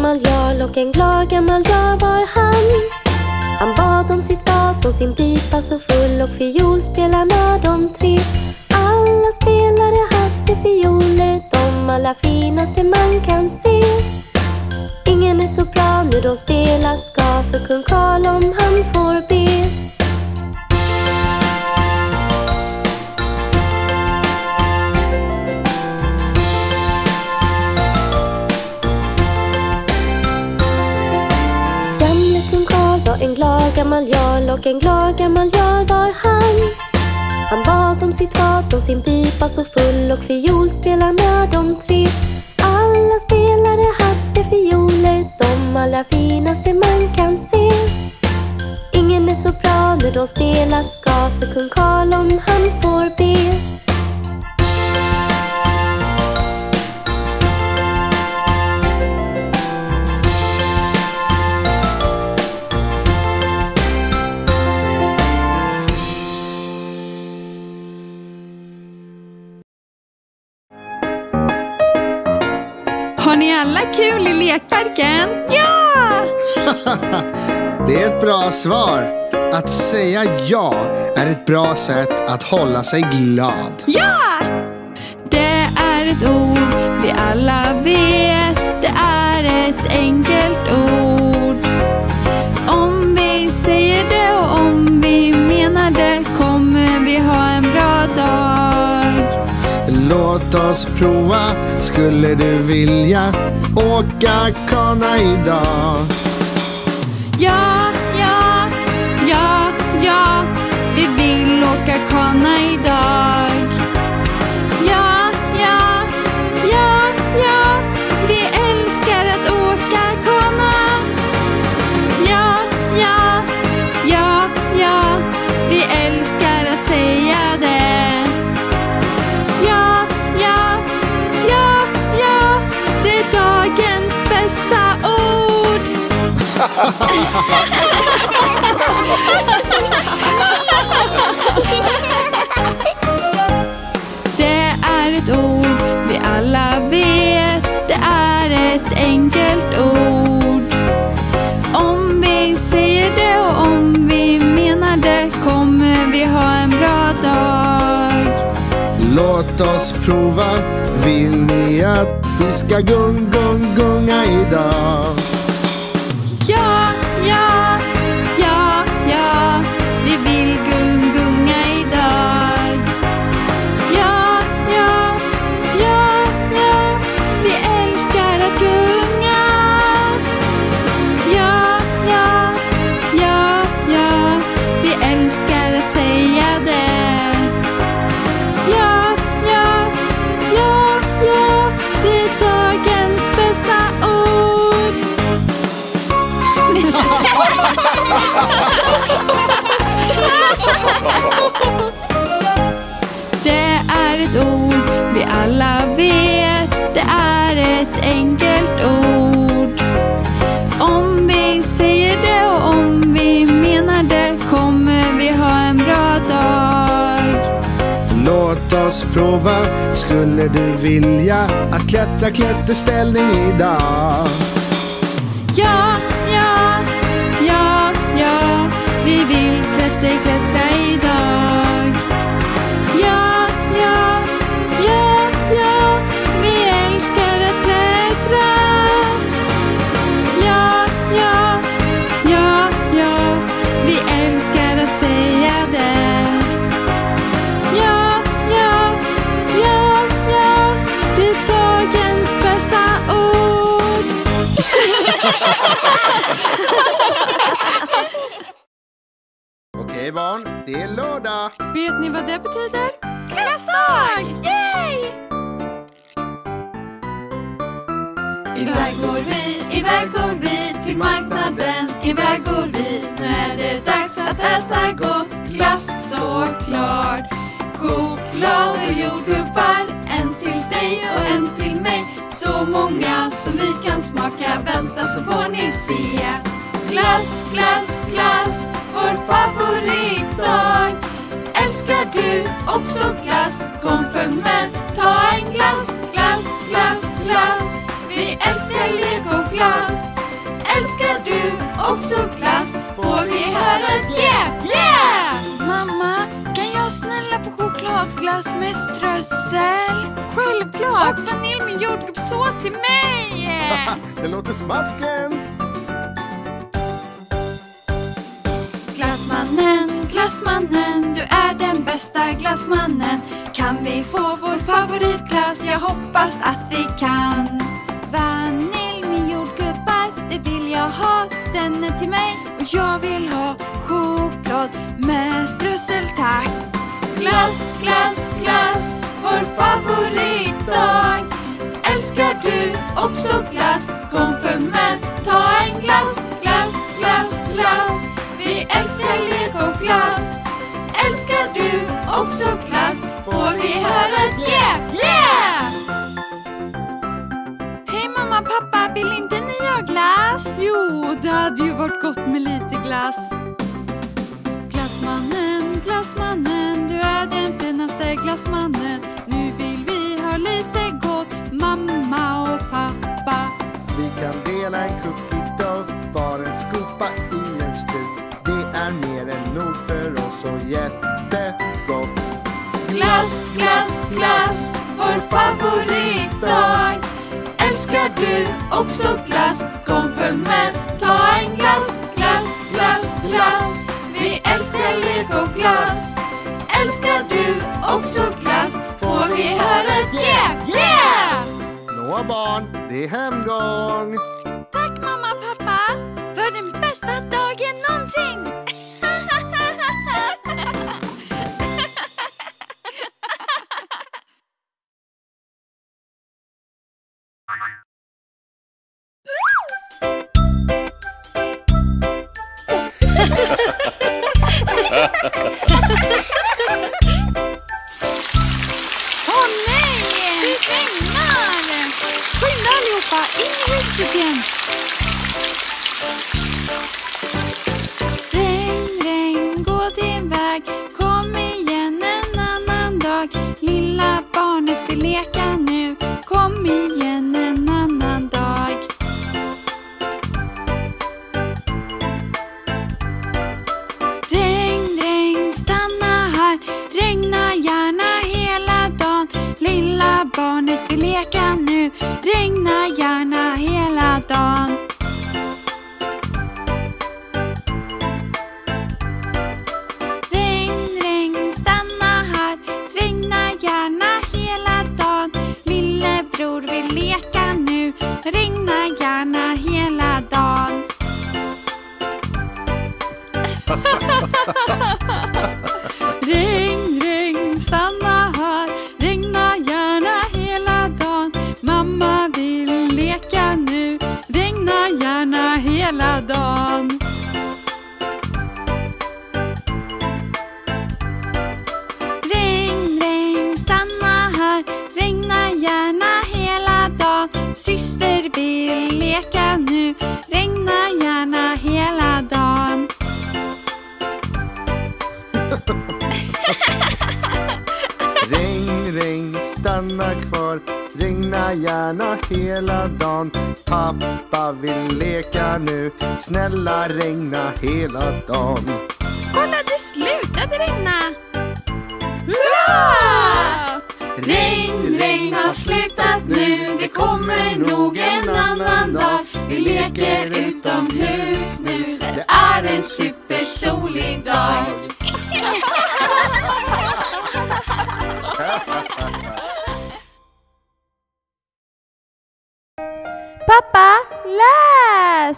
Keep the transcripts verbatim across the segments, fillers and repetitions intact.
gammal jarl och en glad gammal jarl var han. Han bad om sitt bad och sin pipa så full och fiol spela med de tre. Alla spelare hade fioler, de allra finaste man kan se. Ingen är så bra nu de spelar ska för kung Karl om han får be. Gamle kung Karl var en glad gammal jarl och en glad gammal jarl var han. Han bad om sitt fat och sin pipa så full och fiol spela med de tre. Alla spelare hade fioler, de allra finaste man kan se. Ingen är så bra när de spelar ska för kung Karl om han får be. Har ni alla kul i lekparken? Ja! Det är ett bra svar. Att säga ja är ett bra sätt att hålla sig glad. Ja! Det är ett ord vi alla vet. Det är ett enkelt ord. Om vi säger det och om vi menar det kommer vi ha en bra dag. Låt oss prova, skulle du vilja åka kana idag? Ja, ja, ja, ja, vi vill åka kana idag. Ja, ja, ja, ja, vi älskar att åka kana. Ja, ja, ja, ja, vi älskar att säga det. Ja, ja, ja, ja, det är dagens bästa ord. Det är ett ord vi alla vet. Det är ett enkelt ord. Om vi säger det och om vi menar det kommer vi ha en bra dag. Låt oss prova, vill ni att vi ska gung, gung, gunga idag? Ja, ja, ja, ja, vi vill gung, gunga idag. Ja, ja, ja, ja, vi älskar att gunga. Ja, ja, ja, ja, vi älskar att säga det. Ja, ja, ja, ja, det är dagens bästa ord. Det är ett ord vi alla vet. Det är ett enkelt ord. Om vi säger det och om vi menar det kommer vi ha en bra dag. Låt oss prova, skulle du vilja att klättra klätterställning idag? Ja, ja, ja, ja, vi vill klättra, klättra idag. Ja, ja, ja, ja, vi älskar att klättra. Ja, ja, ja, ja, vi älskar att säga det. Ja, ja, ja, ja, det är dagens bästa ord. Okej barn, det är lördag. Vet ni vad det betyder? Klassdag! Yay! Iväg går vi, iväg går vi till marknaden. Iväg går vi, nu är det dags att äta gott. Glass såklart, choklad och jordgubbar. En till dig och en till mig. Så många som vi kan smaka. Vänta så får ni se. Glass, glass, glass, vår favoritdag. Älskar du också glass? Kom följ med, ta en glass, glass, glass, glass. Vi älskar lek och glass. glass? Älskar du också glass? Får vi höra ett yeah, yeah! Mamma, kan jag snälla få chokladglass med strössel? Självklart! Och vanilj med jordgubbssås till mig! Det låter smaskens! Glassmannen, glassmannen, du är den bästa glassmannen. Kan vi få vår favoritglass? Jag hoppas att vi kan. Vanilj med jordgubbar, det vill jag ha. Den är till mig och jag vill ha choklad med strössel, tack. Glass, glass, glass, vår favoritdag. Älskar du också glass? Kom följ med, ta en glass, glass, glass, glass. Vi älskar lek och glass. Älskar du också glass? Får vi höra ett yeah, yeah! Hej mamma, pappa, vill inte ni ha glass? Jo, det hade ju varit gott med lite glass. Glassmannen, glassmannen, du är den finaste glassmannen. Nu vill vi ha lite gott, mamma och pappa. Vi kan dela en cookie dough, bara en skopa i en strut. Det är mer än nog för oss och jättegott. Glass, glass, glass, vår favoritdag. Älskar du också glass? Kom följ med, ta en glass, glass, glass, glass. Vi älskar lek och glass. Älskar du också glass? Får vi höra ett yeah, yeah! Nå barn, det är hemgång. Tack mamma, pappa, för den bästa dagen någonsin. Åh nej! Det regnar! Skynda allihopa, in i huset igen! Regn, regn, gå din väg. Kom igen en annan dag. Lilla barnet vill leka nu. Kom igen en annan dag. Regn, regn, stanna här. Regna gärna hela dagen. Lilla barnet vill leka nu. Regna gärna hela dagen. Regn, regn, stanna här. Regna gärna hela dagen. Lillebror vill leka nu. Regna gärna hela dagen. Regn, regn, stanna här. Regna gärna hela dagen. Mamma vill leka nu. Regna gärna hela dagen. Regn, regn, stanna här. Regna gärna hela dagen. Syster vill leka nu. Regna gärna hela dagen. Regn, regn, stanna kvar. Regna gärna hela dagen. Pappa vill leka nu. Snälla regna hela dagen. Kolla, det slutade regna. Hurra! Regn, regn har slutat nu. Det kommer nog en annan dag. Vi leker utomhus nu. Det är en supersolig dag. Pappa, läs!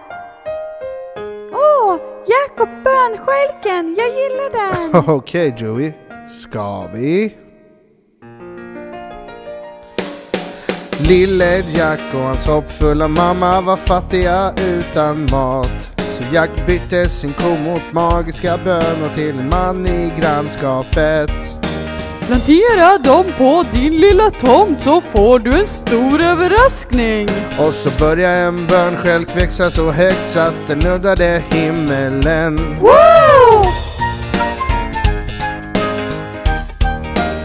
Åh, Jakob Bönskälken, jag gillar den. Okej Joey, ska vi? Lille Jack och hans hoppfulla mamma var fattiga utan mat. Så Jack bytte sin ko mot magiska bönor till en man i grannskapet. Plantera dem på din lilla tomt så får du en stor överraskning. Och så började en bönskälk växa så högt så att den nuddade himmelen. Woo!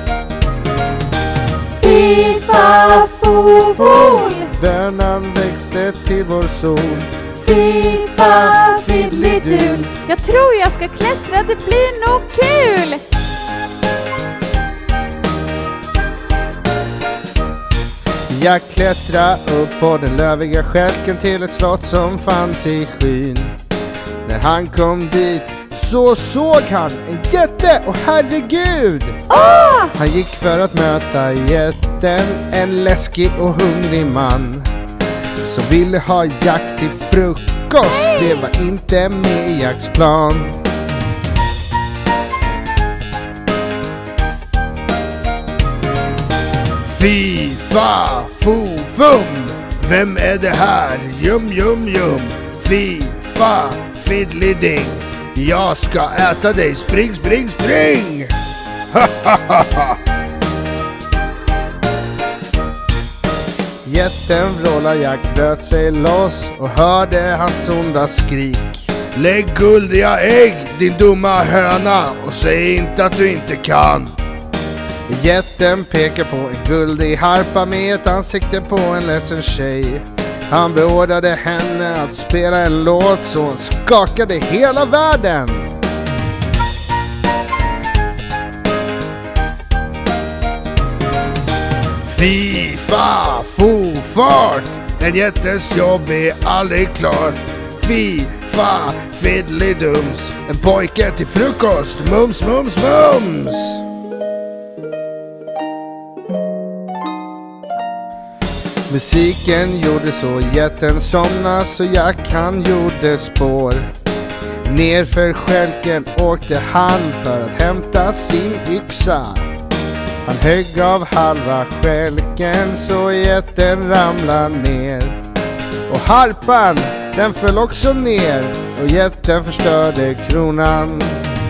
Fifa fofol. Bönan växte löfte till vår sol. Fifa fiddly-du. Jag tror jag ska klättra, det blir nog kul. Jag klättrade upp på den löviga skälken till ett slott som fanns i skyn. När han kom dit så såg han en jätte, och herregud! Oh! Han gick för att möta jätten, en läskig och hungrig man som ville ha jakt till frukost. Hey! Det var inte med i jaktsplan. Fifa, fofum, vem är det här? Jum, jum, jum. Fifa, fiddly-ding, jag ska äta dig, spring, spring, spring! Ha, ha, ha, ha. Jätten vrålar, Jack bröt sig loss och hörde hans onda skrik. Lägg guldiga ägg, din dumma höna, och säg inte att du inte kan. Jätten pekar på en guldig harpa med ett ansikte på en ledsen tjej. Han beordrade henne att spela en låt så hon skakade hela världen. Fifa, fofart, en jättes jobb är aldrig klart. Fifa, fiddly-dums, en pojke till frukost, mums, mums, mums. Musiken gjorde så jätten somna, så Jack han gjorde spår. Nerför skälken åkte han för att hämta sin yxa. Han högg av halva skälken så jätten ramlade ner. Och harpan, den föll också ner, och jätten förstörde kronan.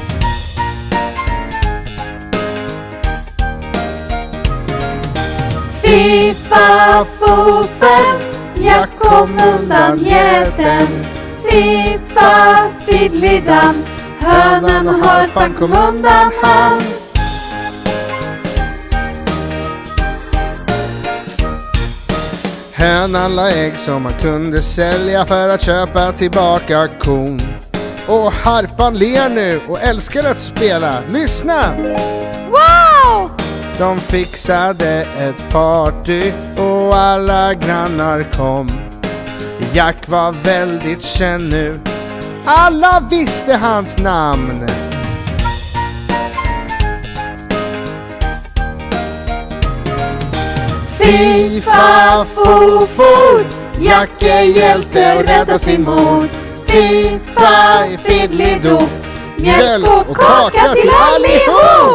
Fifa, fofum, jag kom undan jätten. Fifa, fiddly-dam, hönan och harpan kom undan han. Hönan la ägg som man kunde sälja för att köpa tillbaka kon. Och harpan ler nu och älskar att spela. Lyssna! Wow! De fixade ett party och alla grannar kom. Jack var väldigt känd nu. Alla visste hans namn. Fifa, fofo, Jack är hjälte och räddar sin mor. Fifa, fiddly-do, mjölk och kaka till allihop.